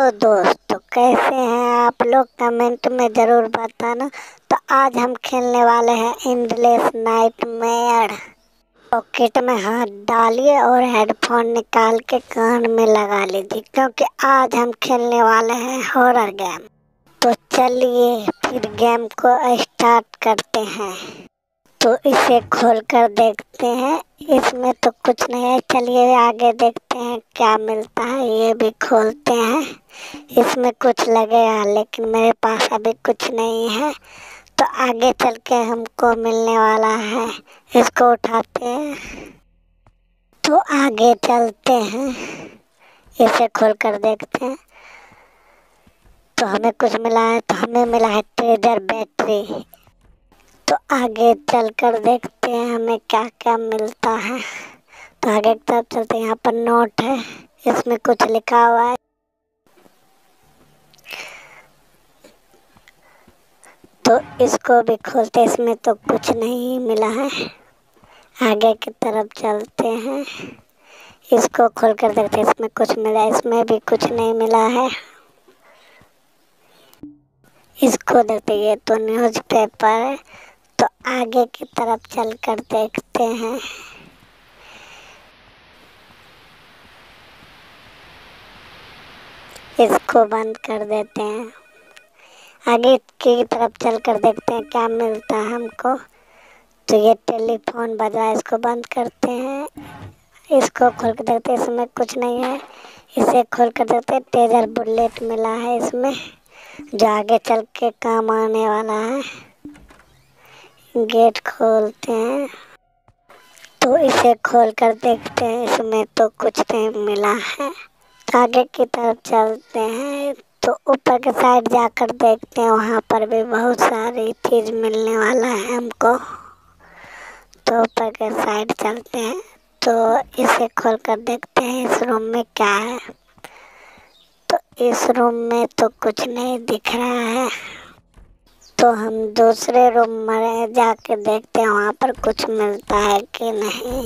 दोस्तों, कैसे हैं आप लोग? कमेंट में ज़रूर बताना। तो आज हम खेलने वाले हैं एंडलेस नाइटमेयर। पॉकेट में हाथ डालिए और हेडफोन निकाल के कान में लगा लीजिए, क्योंकि आज हम खेलने वाले हैं हॉरर गेम। तो चलिए फिर गेम को स्टार्ट करते हैं। तो इसे खोल कर देखते हैं। इसमें तो कुछ नहीं है। चलिए आगे देखते हैं क्या मिलता है। ये भी खोलते हैं। इसमें कुछ लगेगा, लेकिन मेरे पास अभी कुछ नहीं है। तो आगे चल के हमको मिलने वाला है। इसको उठाते हैं तो आगे चलते हैं। इसे खोल कर देखते हैं तो हमें कुछ मिला है। तो हमें मिला है ट्रेजर बैटरी। तो आगे चलकर देखते हैं हमें क्या क्या मिलता है। तो आगे की तरफ चलते हैं। यहाँ पर नोट है, इसमें कुछ लिखा हुआ है। तो इसको भी खोलते, इसमें तो कुछ नहीं मिला है। आगे की तरफ चलते हैं। इसको खोल कर देखते हैं, इसमें कुछ मिला। इसमें भी कुछ नहीं मिला है। इसको देखते, ये तो न्यूज़पेपर है। तो आगे की तरफ चलकर देखते हैं। इसको बंद कर देते हैं। आगे की तरफ चलकर देखते हैं क्या मिलता है हमको। तो ये टेलीफोन बजा है, इसको बंद करते हैं। इसको खोल कर देखते हैं, इसमें कुछ नहीं है। इसे खोल कर देखते हैं। ट्रेजर बुलेट मिला है इसमें, जो आगे चल के काम आने वाला है। गेट खोलते हैं तो इसे खोल कर देखते हैं। इसमें तो कुछ नहीं मिला है। तो आगे की तरफ चलते हैं तो ऊपर के साइड जाकर देखते हैं। वहाँ पर भी बहुत सारी चीज़ मिलने वाला है हमको। तो ऊपर के साइड चलते हैं तो इसे खोल कर देखते हैं इस रूम में क्या है। तो इस रूम में तो कुछ नहीं दिख रहा है। तो हम दूसरे रूम में जाके देखते हैं वहाँ पर कुछ मिलता है कि नहीं।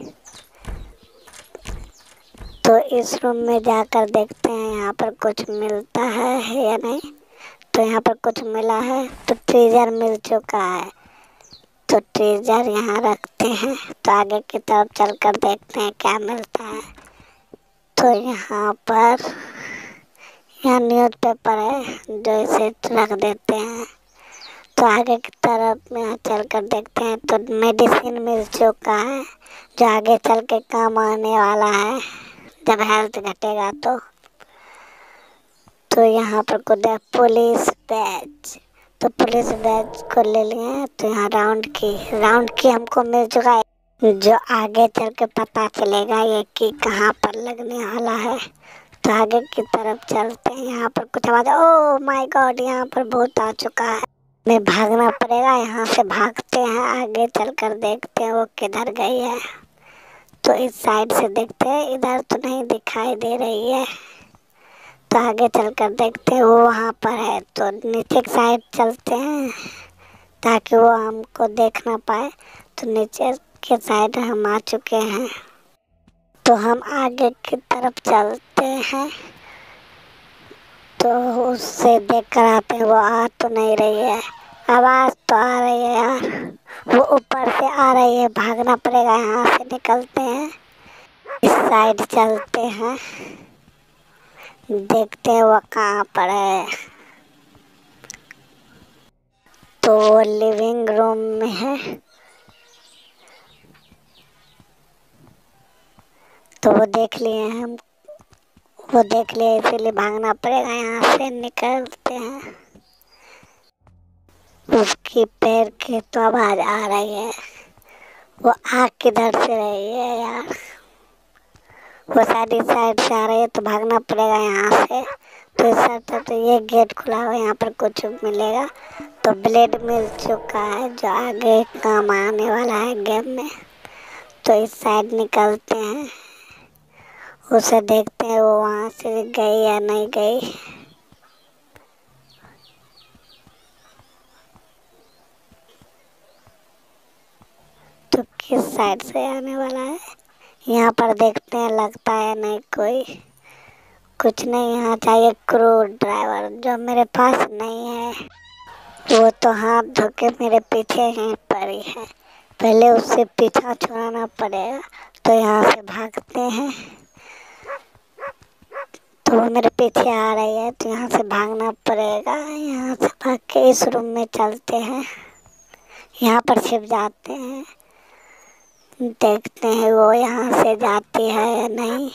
तो इस रूम में जाकर देखते हैं यहाँ पर कुछ मिलता है या नहीं। तो यहाँ पर कुछ मिला है। तो ट्रेजर मिल चुका है। तो ट्रेजर यहाँ रखते हैं। तो आगे की तरफ चलकर देखते हैं क्या मिलता है। तो यहाँ न्यूज़पेपर है, जो इसे रख देते हैं। तो आगे की तरफ में चल कर देखते हैं तो मेडिसिन मिल चुका है, जो आगे चल के काम आने वाला है जब हेल्थ घटेगा। तो यहाँ पर कुछ पुलिस बैज। तो पुलिस बैज को ले लिए। तो यहाँ राउंड की हमको मिल चुका है, जो आगे चल के पता चलेगा ये कि कहाँ पर लगने वाला है। तो आगे की तरफ चलते हैं। यहाँ पर कुछ आवाज़, ओह माय गॉड, यहाँ पर भूत आ चुका है। हमें भागना पड़ेगा। यहाँ से भागते हैं। आगे चलकर देखते हैं वो किधर गई है। तो इस साइड से देखते हैं, इधर तो नहीं दिखाई दे रही है। तो आगे चलकर देखते हैं वो वहाँ पर है। तो नीचे की साइड चलते हैं ताकि वो हमको देख ना पाए। तो नीचे के साइड हम आ चुके हैं। तो हम आगे की तरफ चलते हैं तो उससे देख कर आते हैं। वो आ तो नहीं रही है। आवाज़ तो आ रही है यार, वो ऊपर से आ रही है। भागना पड़ेगा। यहाँ से निकलते हैं, इस साइड चलते हैं, देखते हैं वो कहाँ पर है। तो वो लिविंग रूम में है। तो वो देख लिए हम, वो देख लिए, इसीलिए भागना पड़ेगा। यहाँ से निकलते हैं। उसकी पैर की तो आवाज़ आ रही है। वो आ किधर से रही है यार? वो साइड से आ रही है। तो भागना पड़ेगा यहाँ से। तो इस साइड तो ये गेट खुला हुआ है, यहाँ पर कुछ मिलेगा। तो ब्लेड मिल चुका है, जो आगे काम आने वाला है गेम में। तो इस साइड निकलते हैं, उसे देखते हैं वो वहाँ से गई या नहीं गई। तो किस साइड से आने वाला है, यहाँ पर देखते हैं। लगता है नहीं कोई। कुछ नहीं, यहाँ चाहिए क्रू ड्राइवर, जो मेरे पास नहीं है। वो तो हाथ धो के मेरे पीछे ही पड़ी है, पहले उससे पीछा छुड़ाना पड़ेगा। तो यहाँ से भागते हैं, तो वो मेरे पीछे आ रही है, तो यहाँ से भागना पड़ेगा। यहाँ से भाग के इस रूम में चलते हैं, यहाँ पर छिप जाते हैं, देखते हैं वो यहाँ से जाती है या नहीं।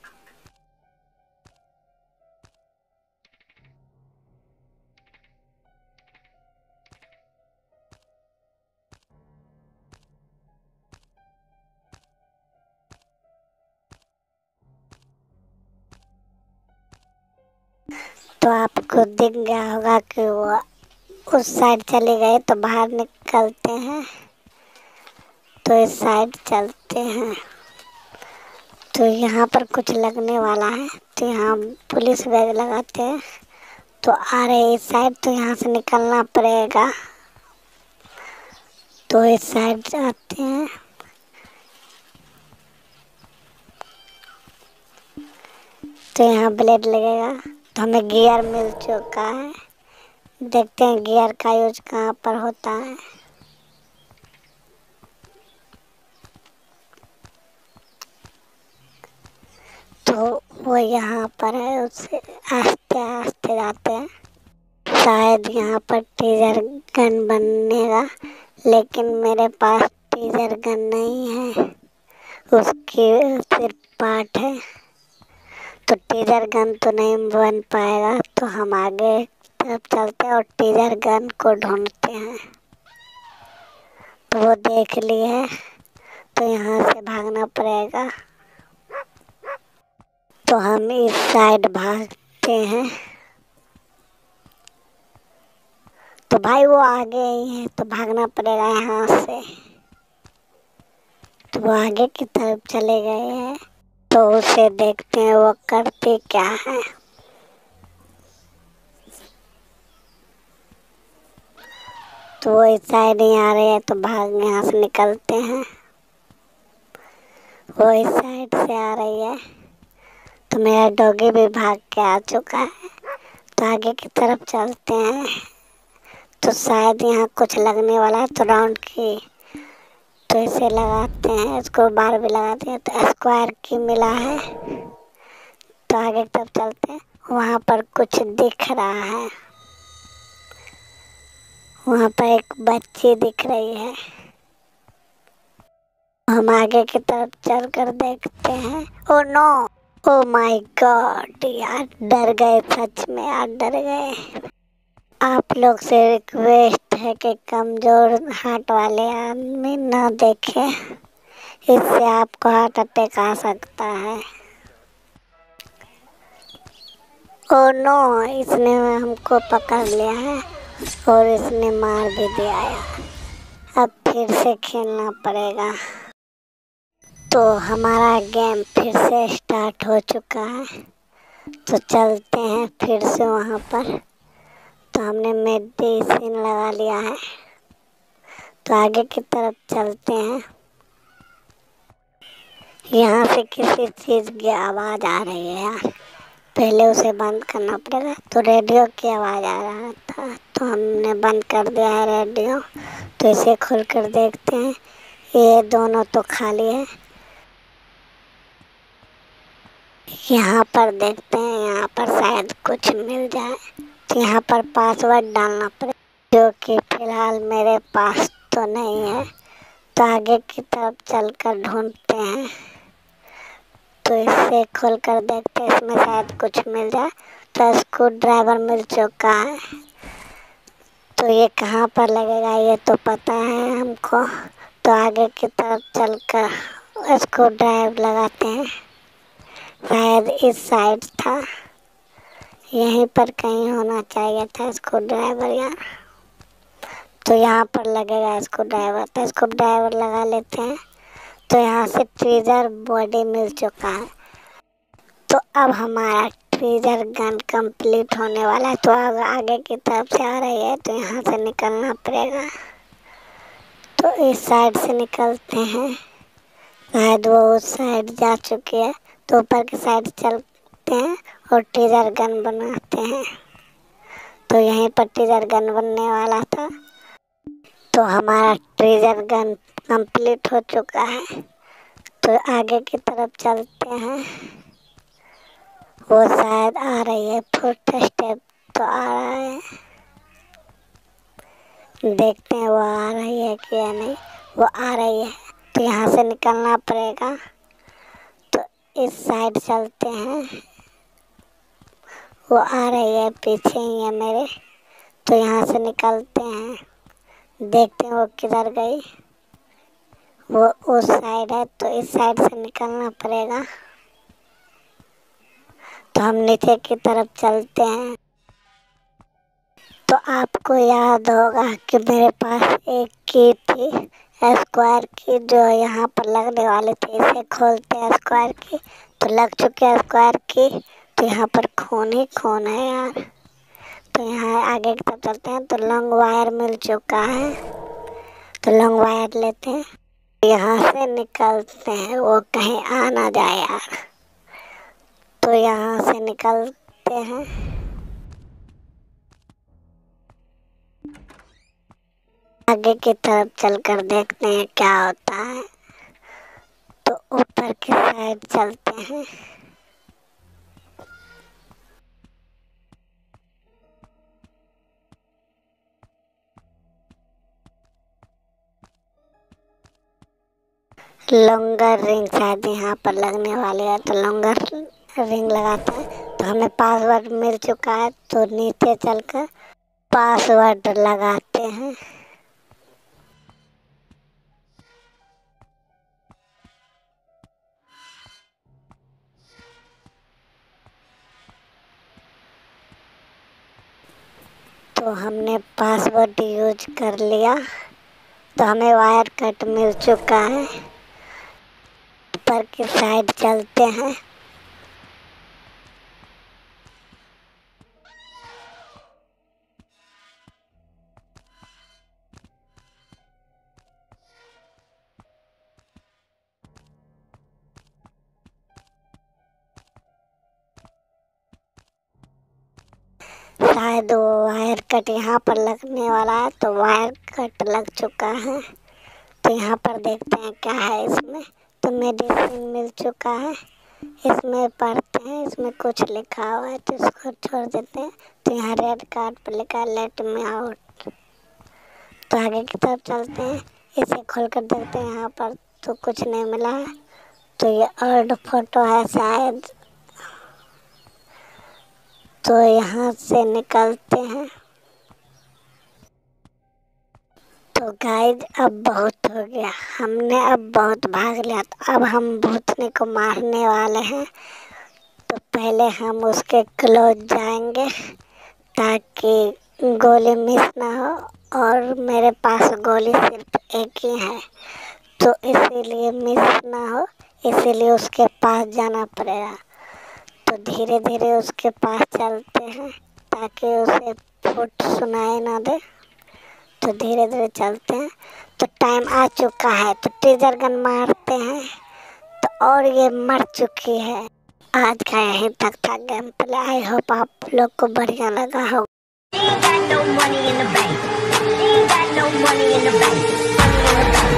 तो आपको दिख गया होगा कि वो उस साइड चले गए, तो बाहर निकलते हैं, तो इस साइड चलते हैं। तो यहाँ पर कुछ लगने वाला है, तो यहाँ पुलिस बैग लगाते हैं। तो आ रहे इस साइड, तो यहाँ से निकलना पड़ेगा। तो इस साइड जाते हैं, तो यहाँ ब्लेड लगेगा। तो हमें गियर मिल चुका है, देखते हैं गियर का यूज कहाँ पर होता है। तो वो यहाँ पर है, उससे आस्ते आस्ते जाते हैं। शायद यहाँ पर टीजर गन बनेगा, लेकिन मेरे पास टीजर गन नहीं है, उसकी सिर्फ पार्ट है। तो टीजर गन तो नहीं बन पाएगा, तो हम आगे तरफ चलते हैं और टीजर गन को ढूंढते हैं। तो वो देख ली है, तो यहाँ से भागना पड़ेगा। तो हम इस साइड भागते हैं। तो भाई वो आगे ही है, तो भागना पड़ेगा यहाँ से। तो वो आगे की तरफ चले गए हैं, तो उसे देखते हैं वो करते क्या है। तो वो इस साइड ही आ रहे हैं, तो भाग यहाँ से निकलते हैं। वो इस साइड से आ रही है, तो मेरा डॉगी भी भाग के आ चुका है। तो आगे की तरफ चलते हैं, तो शायद यहाँ कुछ लगने वाला है, तो राउंड की, तो इसे लगाते हैं, इसको बार भी लगाते हैं। तो स्क्वायर की मिला है, तो आगे की तरफ चलते हैं। वहाँ पर कुछ दिख रहा है, वहाँ पर एक बच्ची दिख रही है। हम आगे की तरफ चल कर देखते हैं। Oh no, oh my God यार, डर गए, सच में यार डर गए। आप लोग से रिक्वेस्ट है कि कमजोर हार्ट वाले आदमी ना देखें, इससे आपको हार्ट अटैक आ सकता है। ओ नो, इसने हमको पकड़ लिया है और इसने मार भी दिया है। अब फिर से खेलना पड़ेगा। तो हमारा गेम फिर से स्टार्ट हो चुका है, तो चलते हैं फिर से वहाँ पर। तो हमने मेडिसिन लगा लिया है, तो आगे की तरफ चलते हैं। यहाँ से किसी चीज़ की आवाज़ आ रही है यार, पहले उसे बंद करना पड़ेगा। तो रेडियो की आवाज़ आ रहा था, तो हमने बंद कर दिया है रेडियो। तो इसे खोल कर देखते हैं, ये दोनों तो खाली है। यहाँ पर देखते हैं, यहाँ पर शायद कुछ मिल जाए। तो यहाँ पर पासवर्ड डालना पड़ेगा, जो कि फ़िलहाल मेरे पास तो नहीं है। तो आगे की तरफ चलकर ढूंढते हैं। तो इसे खोल कर देखते हैं, इसमें शायद कुछ मिल जाए। तो स्क्रू ड्राइवर मिल चुका है। तो ये कहाँ पर लगेगा ये तो पता है हमको। तो आगे की तरफ चलकर स्क्रू ड्राइवर लगाते हैं, शायद इस साइड था, यहीं पर कहीं होना चाहिए था स्क्रू ड्राइवर यार। तो यहाँ पर लगेगा स्क्रू ड्राइवर, तो स्क्रू ड्राइवर लगा लेते हैं। तो यहाँ से ट्रीजर बॉडी मिल चुका है। तो अब हमारा ट्रीजर गन कंप्लीट होने वाला है। तो आगे की तरफ से आ रही है, तो यहाँ से निकलना पड़ेगा। तो इस साइड से निकलते हैं, शायद वो उस साइड जा चुकी है। तो ऊपर की साइड चलते हैं और टीजर गन बनाते हैं। तो यहीं पर टीजर गन बनने वाला था। तो हमारा टीजर गन कंप्लीट हो चुका है। तो आगे की तरफ चलते हैं। वो शायद आ रही है, फोर्थ स्टेप तो आ रहा है, देखते हैं वो आ रही है कि या नहीं। वो आ रही है तो यहाँ से निकलना पड़ेगा। तो इस साइड चलते हैं। वो आ रही है, पीछे ही है मेरे। तो यहाँ से निकलते हैं, देखते हैं वो किधर गई। वो उस साइड है तो इस साइड से निकलना पड़ेगा। तो हम नीचे की तरफ चलते हैं। तो आपको याद होगा कि मेरे पास एक की थी, स्क्वायर की, जो यहाँ पर लगने वाली थी। इसे खोलते हैं स्क्वायर की, तो लग चुके हैं स्क्वायर की। तो यहाँ पर खून ही खून है यार। तो यहाँ आगे की तरफ चलते हैं। तो लॉन्ग वायर मिल चुका है, तो लॉन्ग वायर लेते हैं, यहाँ से निकलते हैं, वो कहीं आ ना जाए यार। तो यहाँ से निकलते हैं। आगे की तरफ चलकर देखते हैं क्या होता है। तो ऊपर की साइड चलते हैं। लॉन्गर रिंग शायद यहाँ पर लगने वाली है, तो लॉन्गर रिंग लगाते हैं। तो हमें पासवर्ड मिल चुका है, तो नीचे चलकर पासवर्ड लगाते हैं। तो हमने पासवर्ड यूज कर लिया। तो हमें वायर कट मिल चुका है। ऊपर की साइड चलते हैं। शायद वो वायर कट यहाँ पर लगने वाला है, तो वायर कट लग चुका है। तो यहाँ पर देखते हैं क्या है इसमें। तो मेडिसिन मिल चुका है, इसमें पढ़ते हैं। इसमें कुछ लिखा हुआ है तो इसको छोड़ देते हैं। तो यहाँ रेड कार्ड पर लिखा है लेट मी आउट। तो आगे की तरफ चलते हैं। इसे खोल कर देखते हैं, यहाँ पर तो कुछ नहीं मिला है। तो ये ओल्ड फोटो है शायद। तो यहाँ से निकलते हैं। तो गाइज अब बहुत हो गया, हमने अब बहुत भाग लिया। तो अब हम भूतनी को मारने वाले हैं। तो पहले हम उसके क्लोज जाएंगे ताकि गोली मिस ना हो, और मेरे पास गोली सिर्फ एक ही है, तो इसीलिए मिस ना हो, इसीलिए उसके पास जाना पड़ेगा। तो धीरे धीरे उसके पास चलते हैं ताकि उसे फुट सुनाई ना दे। तो धीरे धीरे चलते हैं। तो टाइम आ चुका है, तो टीजर गन मारते हैं। तो और ये मर चुकी है। आज का यहीं तक था गेम प्ले। आई होप आप लोग को बढ़िया लगा हो। Ain't got no money in the bank. Ain't got no money in the bank.